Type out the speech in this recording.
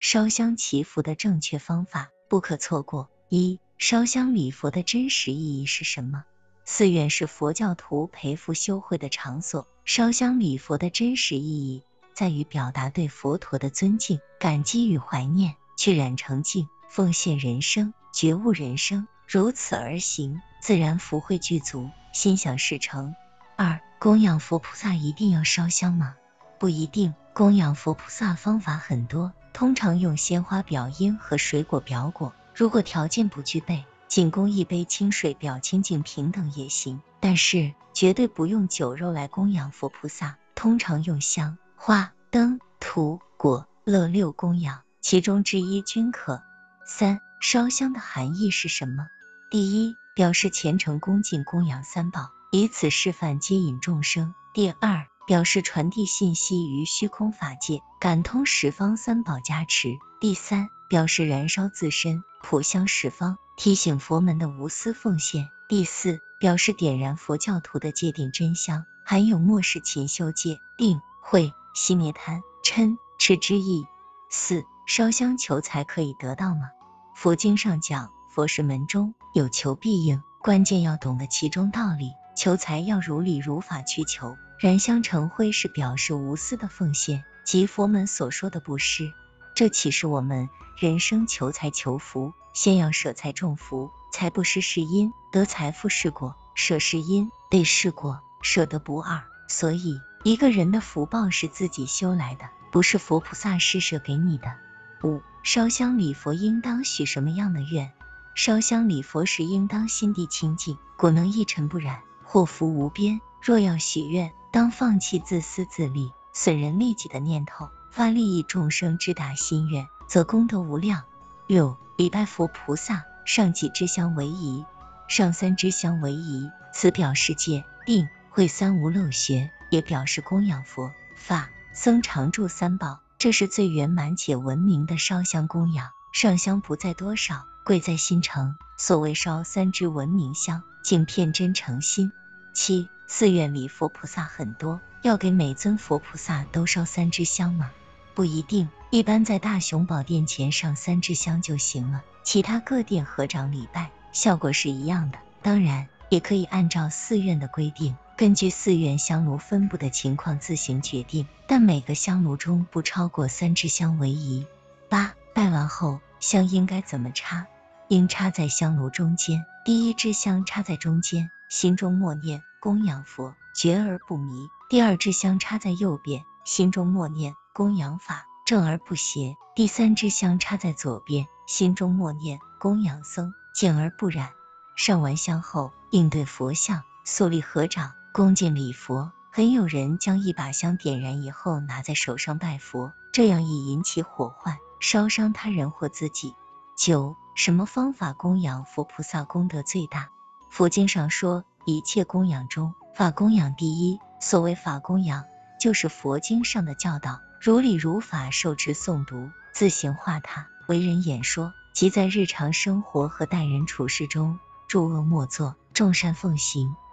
烧香祈福的正确方法不可错过。一、烧香礼佛的真实意义是什么？寺院是佛教徒陪福修慧的场所，烧香礼佛的真实意义在于表达对佛陀的尊敬、感激与怀念，去染成净，奉献人生，觉悟人生，如此而行，自然福慧具足，心想事成。二、供养佛菩萨一定要烧香吗？不一定，供养佛菩萨方法很多，通常用鲜花表因和水果表果，如果条件不具备，仅供一杯清水表清净平等也行，但是绝对不用酒肉来供养佛菩萨，通常用香、花、灯、土、果、乐六供养，其中之一均可。三、烧香的含义是什么？第一，表示虔诚恭敬供养三宝，以此示范接引众生。第二，表示传递信息于虚空法界，感通十方三宝加持。第三，表示燃烧自身，普香十方，提醒佛门的无私奉献。第四，表示点燃佛教徒的戒定真香，含有末世勤修戒、定、慧、熄灭贪、嗔、痴之意。四、烧香求财可以得到吗？佛经上讲，佛是门中有求必应，关键要懂得其中道理，求财要如理如法去求。燃香成灰是表示无私的奉献，即佛门所说的布施。这启示我们，人生求财求福，先要舍财种福。财布施是因，得财富是果，舍是因，得是果，舍得不二。所以一个人的福报是自己修来的，不是佛菩萨施舍给你的。五、烧香礼佛应当许什么样的愿？烧香礼佛时应当心地清净，果能一尘不染，祸福无边。若要许愿，当放弃自私自利、损人利己的念头，发利益众生之大心愿，则功德无量。六、礼拜佛菩萨，上几支香为宜？上三支香为宜，此表示戒、定、慧三无漏学，也表示供养佛、法、僧常住三宝，这是最圆满且文明的烧香供养。上香不在多少，贵在心诚。所谓烧三支文明香，敬片真诚心。七、寺院里佛菩萨很多，要给每尊佛菩萨都烧三支香吗？不一定，一般在大雄宝殿前上三支香就行了，其他各殿合掌礼拜，效果是一样的。当然，也可以按照寺院的规定，根据寺院香炉分布的情况自行决定，但每个香炉中不超过三支香为宜。八、拜完后，香应该怎么插？应插在香炉中间，第一支香插在中间，心中默念供养佛，觉而不迷。第二支香插在右边，心中默念供养法，正而不邪。第三支香插在左边，心中默念供养僧，净而不染。上完香后，应对佛像，肃立合掌，恭敬礼佛。很有人将一把香点燃以后拿在手上拜佛，这样易引起火患，烧伤他人或自己。九、什么方法供养佛菩萨功德最大？佛经上说，一切供养中，法供养第一。所谓法供养，就是佛经上的教导，如理如法受持诵读，自行化他，为人演说，即在日常生活和待人处事中，诸恶莫作，众善奉行，